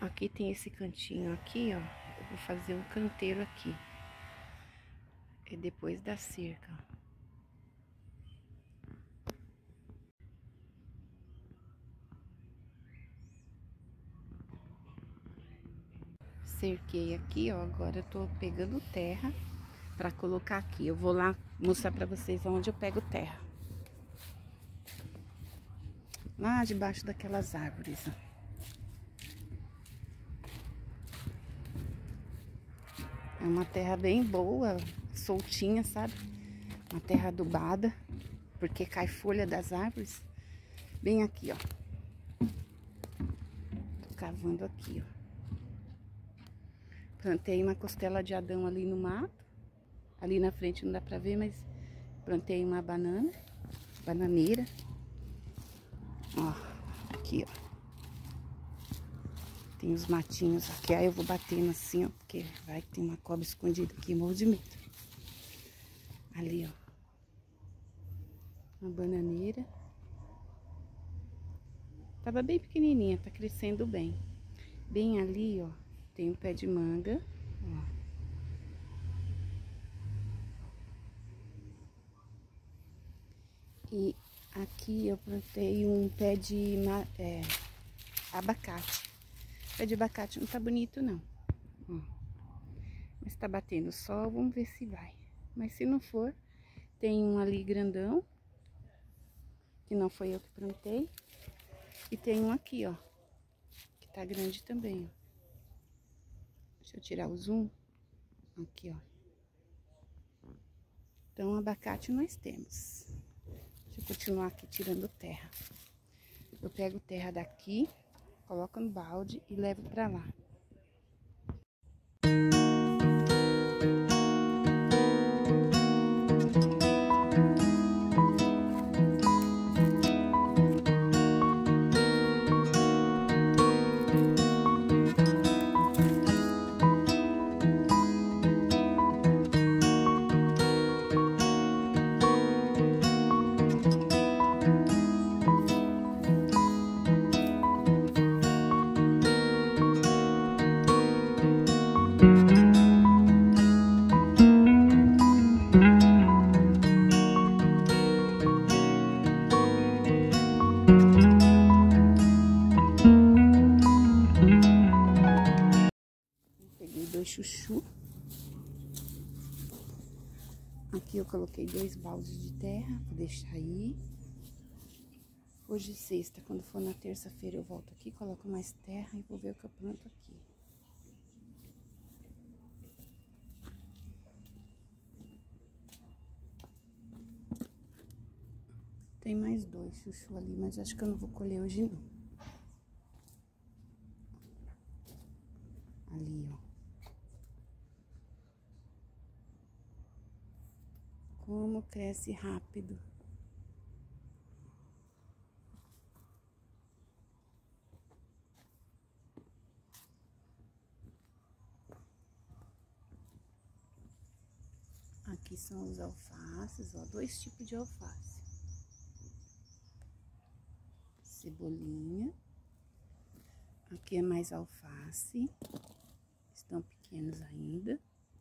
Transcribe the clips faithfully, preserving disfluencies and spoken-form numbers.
Aqui tem esse cantinho aqui, ó. Eu vou fazer um canteiro aqui. É depois da cerca. Cerquei aqui, ó. Agora eu tô pegando terra pra colocar aqui. Eu vou lá mostrar pra vocês onde eu pego terra. Lá debaixo daquelas árvores, ó. É uma terra bem boa, soltinha, sabe? Uma terra adubada, porque cai folha das árvores. Bem aqui, ó. Tô cavando aqui, ó. Plantei uma costela de Adão ali no mato. Ali na frente não dá pra ver, mas plantei uma banana, bananeira. Ó, aqui, ó. Tem os matinhos aqui, aí eu vou batendo assim, ó, porque vai que tem uma cobra escondida aqui, morro de medo. Ali, ó. Uma bananeira. Tava bem pequenininha, tá crescendo bem. Bem ali, ó, tem um pé de manga, ó. E aqui eu plantei um pé de é, abacate. O pé de abacate não tá bonito, não. Ó. Mas tá batendo sol, vamos ver se vai. Mas se não for, tem um ali grandão, que não foi eu que plantei. E tem um aqui, ó, que tá grande também, ó. Deixa eu tirar o zoom. Aqui, ó. Então, abacate nós temos. Deixa eu continuar aqui tirando terra. Eu pego terra daqui, coloco no balde e levo pra lá. Chuchu. Aqui eu coloquei dois baldes de terra, vou deixar aí. Hoje é sexta, quando for na terça-feira eu volto aqui, coloco mais terra e vou ver o que eu planto aqui. Tem mais dois chuchu ali, mas acho que eu não vou colher hoje não. Ali, ó. Como cresce rápido. Aqui são os alfaces, ó, dois tipos de alface. Cebolinha. Aqui é mais alface. Estão pequenos ainda.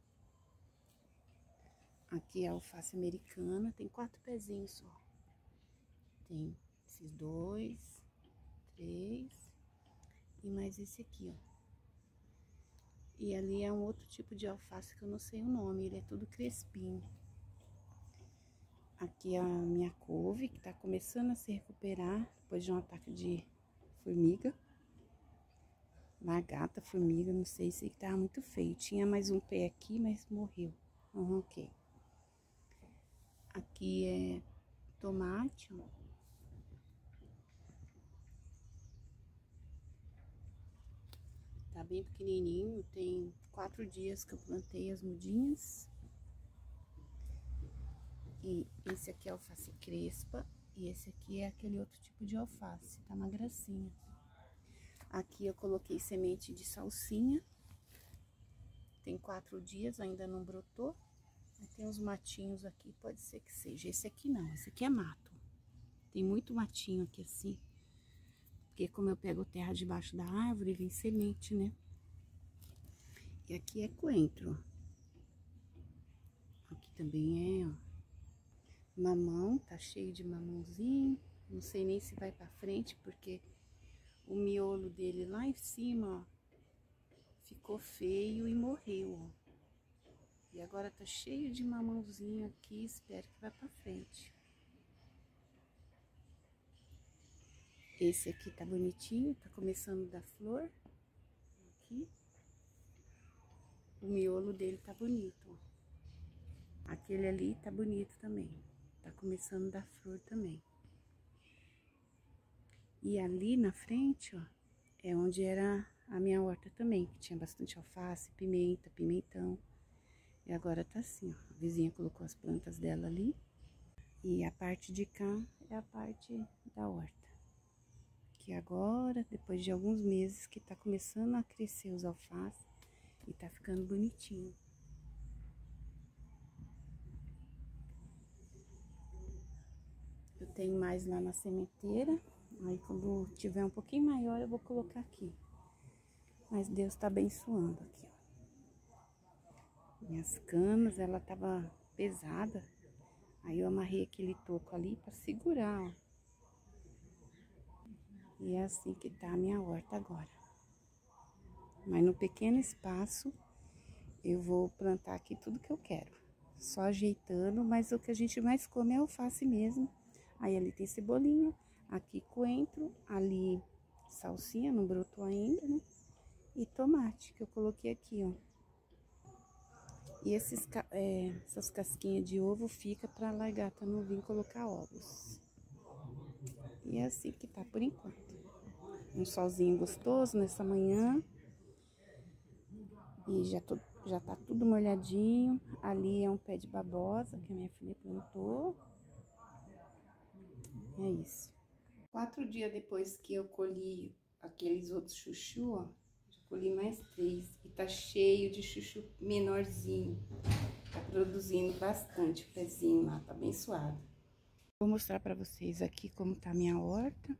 Aqui é alface americana, tem quatro pezinhos só. Tem esses dois, três e mais esse aqui, ó. E ali é um outro tipo de alface que eu não sei o nome, ele é tudo crespinho. Aqui é a minha couve, que tá começando a se recuperar depois de um ataque de formiga. Lagarta, formiga, não sei, sei que tava muito feio. Tinha mais um pé aqui, mas morreu. Arranquei. Aqui é tomate, ó. Tá bem pequenininho, tem quatro dias que eu plantei as mudinhas. E esse aqui é alface crespa e esse aqui é aquele outro tipo de alface, tá uma gracinha. Aqui eu coloquei semente de salsinha. Tem quatro dias, ainda não brotou. Tem uns matinhos aqui, pode ser que seja. Esse aqui não, esse aqui é mato. Tem muito matinho aqui assim, Porque como eu pego terra debaixo da árvore, vem semente, né? E aqui é coentro, ó. Aqui também é, ó. Mamão, tá cheio de mamãozinho. Não sei nem se vai pra frente, porque o miolo dele lá em cima, ó, ficou feio e morreu, ó. E agora tá cheio de mamãozinho aqui, espero que vá pra frente. Esse aqui tá bonitinho, tá começando a dar flor. Aqui. O miolo dele tá bonito, ó. Aquele ali tá bonito também. Tá começando a dar flor também. E ali na frente, ó, é onde era a minha horta também, que tinha bastante alface, pimenta, pimentão. E agora tá assim, ó. A vizinha colocou as plantas dela ali. E a parte de cá é a parte da horta. Que agora, depois de alguns meses, que tá começando a crescer os alfaces e tá ficando bonitinho. Eu tenho mais lá na sementeira. Aí quando tiver um pouquinho maior eu vou colocar aqui. Mas Deus tá abençoando aqui, ó. Minhas canas, ela tava pesada. Aí eu amarrei aquele toco ali pra segurar, ó. E é assim que tá a minha horta agora. Mas no pequeno espaço, eu vou plantar aqui tudo que eu quero. Só ajeitando, mas o que a gente mais come é alface mesmo. Aí ali tem cebolinha, aqui coentro, ali salsinha, não brotou ainda, né? E tomate, que eu coloquei aqui, ó. E esses, é, essas casquinhas de ovo fica pra lagarta não vir colocar ovos. E é assim que tá por enquanto. Um solzinho gostoso nessa manhã. E já, tô, já tá tudo molhadinho. Ali é um pé de babosa que a minha filha plantou. É isso. Quatro dias depois que eu colhi aqueles outros chuchu, ó. Já colhi mais três. E tá cheio de chuchu menorzinho. Tá produzindo bastante o pezinho lá, tá abençoado. Vou mostrar pra vocês aqui como tá a minha horta.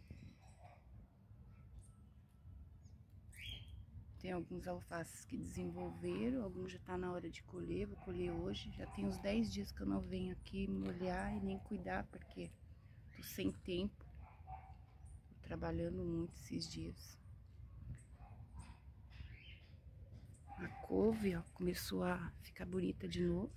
Tem alguns alfaces que desenvolveram, alguns já tá na hora de colher, vou colher hoje. Já tem uns dez dias que eu não venho aqui molhar e nem cuidar, porque tô sem tempo. Tô trabalhando muito esses dias. A couve, ó, começou a ficar bonita de novo.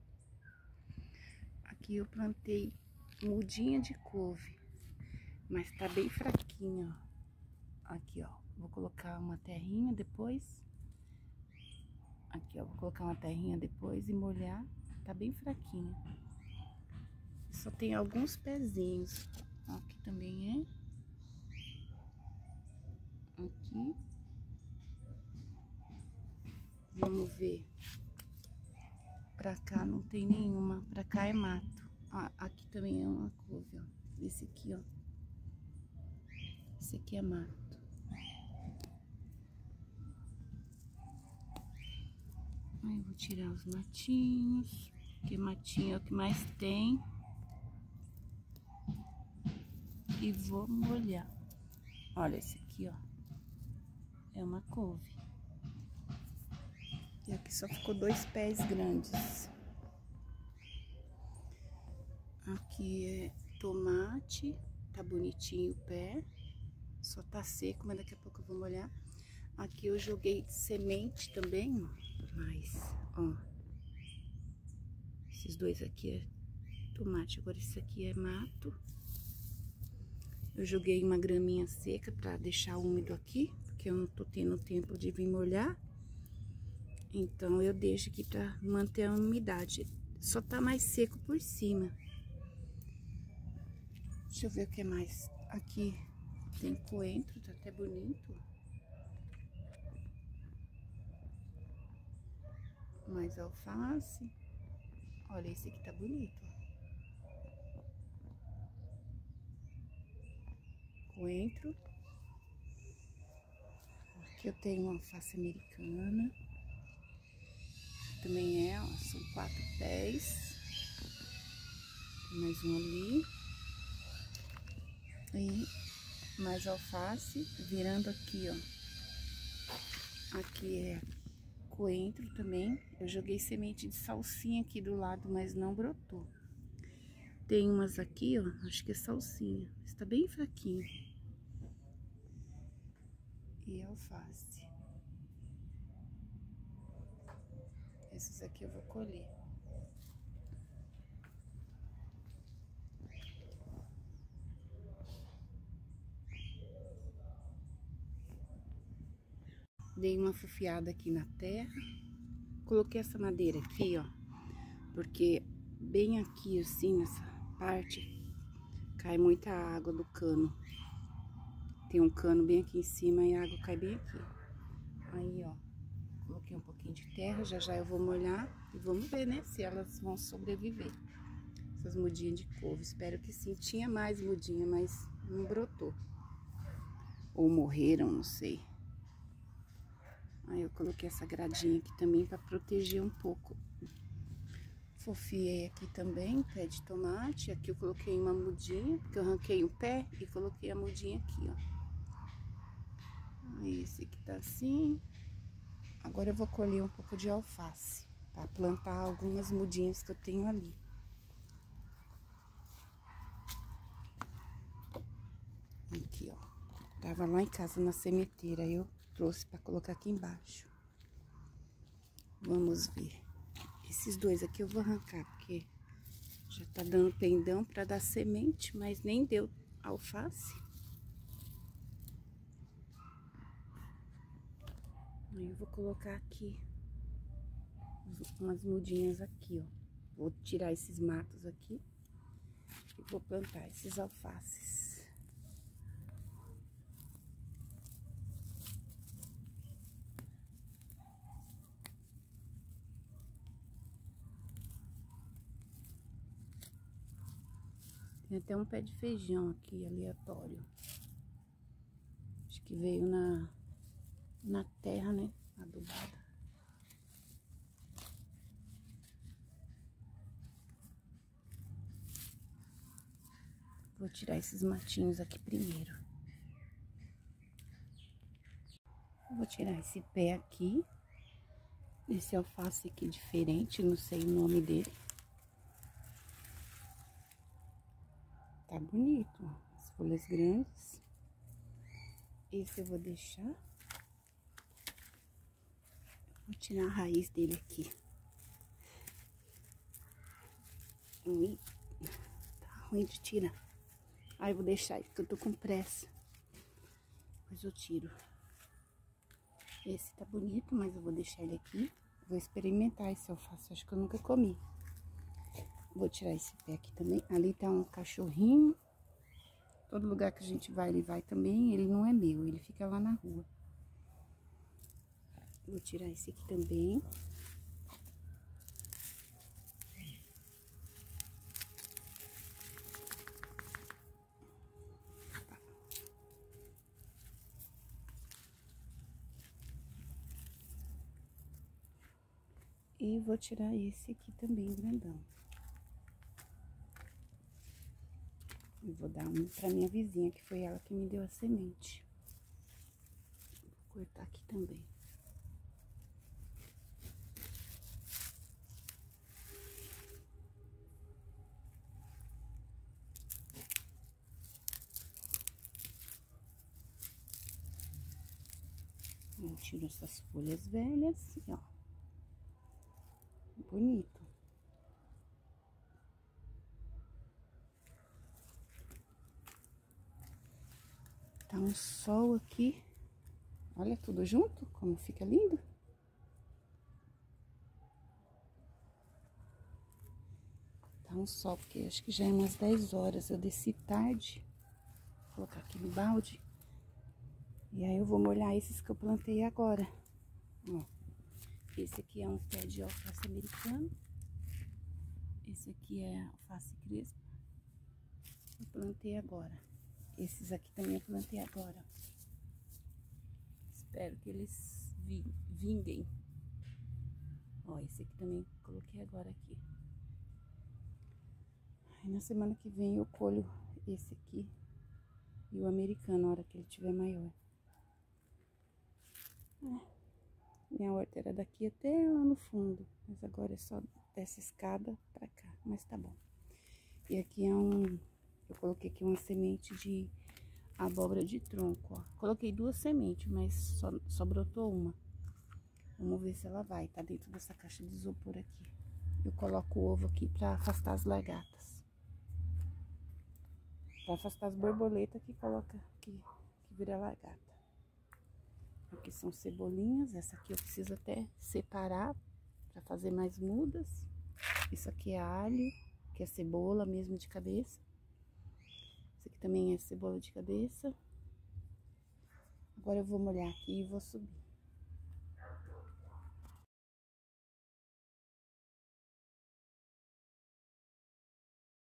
Aqui eu plantei mudinha de couve, mas tá bem fraquinha, ó. Aqui, ó, vou colocar uma terrinha depois. Aqui, ó, vou colocar uma terrinha depois e molhar. Tá bem fraquinha. Só tem alguns pezinhos. Aqui também é. Aqui. Vamos ver. Pra cá não tem nenhuma. Pra cá é mato. Ah, aqui também é uma couve, ó. Esse aqui, ó. Esse aqui é mato. Aí eu vou tirar os matinhos. Porque matinho é o que mais tem. E vou molhar. Olha esse aqui, ó. É uma couve. E aqui só ficou dois pés grandes. Aqui é tomate. Tá bonitinho o pé. Só tá seco, mas daqui a pouco eu vou molhar. Aqui eu joguei semente também, ó. Mas, ó. Esses dois aqui é tomate. Agora esse aqui é mato. Eu joguei uma graminha seca pra deixar úmido aqui, porque eu não tô tendo tempo de vir molhar. Então eu deixo aqui pra manter a umidade. Só tá mais seco por cima. Deixa eu ver o que mais. Aqui tem coentro, tá até bonito. Mais alface. Olha, esse aqui tá bonito. Coentro. Aqui eu tenho uma alface americana. Também é, ó, são quatro pés. Tem mais um ali. E mais alface, virando aqui, ó. Aqui é coentro também. Eu joguei semente de salsinha aqui do lado, mas não brotou. Tem umas aqui, ó, acho que é salsinha. Está bem fraquinho. E alface. Esses aqui eu vou colher. Dei uma fufiada aqui na terra. Coloquei essa madeira aqui, ó, porque bem aqui, assim, nessa parte, cai muita água do cano. Tem um cano bem aqui em cima e a água cai bem aqui. Aí, ó, coloquei um pouquinho de terra, já já eu vou molhar e vamos ver, né, se elas vão sobreviver. Essas mudinhas de couve, espero que sim. Tinha mais mudinha, mas não brotou. Ou morreram, não sei. Aí eu coloquei essa gradinha aqui também para proteger um pouco. Fofiei aqui também, pé de tomate. Aqui eu coloquei uma mudinha, porque eu arranquei o pé e coloquei a mudinha aqui, ó. Aí esse aqui tá assim. Agora eu vou colher um pouco de alface, para plantar algumas mudinhas que eu tenho ali. Aqui, ó. Tava lá em casa na sementeira, aí eu trouxe para colocar aqui embaixo. Vamos ver. Esses dois aqui eu vou arrancar, porque já tá dando pendão para dar semente, mas nem deu alface. Aí eu vou colocar aqui umas mudinhas aqui, ó. Vou tirar esses matos aqui e vou plantar esses alfaces. Tem até um pé de feijão aqui, aleatório. Acho que veio na, na terra, né? Adubada. Vou tirar esses matinhos aqui primeiro. Vou tirar esse pé aqui. Esse alface aqui diferente, não sei o nome dele. Tá bonito, ó. As folhas grandes. Esse eu vou deixar. Vou tirar a raiz dele aqui. Ui, tá ruim de tirar. Aí eu vou deixar aí, porque eu tô com pressa. Depois eu tiro. Esse tá bonito, mas eu vou deixar ele aqui. Vou experimentar esse alface, acho que eu nunca comi. Vou tirar esse pé aqui também. Ali tá um cachorrinho. Todo lugar que a gente vai, ele vai também. Ele não é meu, ele fica lá na rua. Vou tirar esse aqui também. E vou tirar esse aqui também, grandão. E vou dar um pra minha vizinha, que foi ela que me deu a semente. Vou cortar aqui também. Eu tiro essas folhas velhas, ó. Bonito. Tá um sol aqui. Olha tudo junto, como fica lindo. Tá um sol, porque acho que já é umas dez horas. Eu desci tarde. Vou colocar aqui no balde. E aí eu vou molhar esses que eu plantei agora. Ó. Esse aqui é um pé de alface americano. Esse aqui é alface crespa. Eu plantei agora. Esses aqui também eu plantei agora. Espero que eles vinguem. Ó, esse aqui também coloquei agora aqui. Aí na semana que vem eu colho esse aqui E o americano, na hora que ele tiver maior. É. Minha horta era daqui até lá no fundo, mas agora é só dessa escada pra cá, mas tá bom. E aqui é um, eu coloquei aqui uma semente de abóbora de tronco, ó. Coloquei duas sementes, mas só, só brotou uma. Vamos ver se ela vai, tá dentro dessa caixa de isopor aqui. Eu coloco o ovo aqui pra afastar as lagartas. Pra afastar as borboletas que coloca, que, que vira lagarta. Aqui são cebolinhas, essa aqui eu preciso até separar para fazer mais mudas. Isso aqui é alho, que é cebola mesmo de cabeça. Isso aqui também é cebola de cabeça. Agora eu vou molhar aqui e vou subir.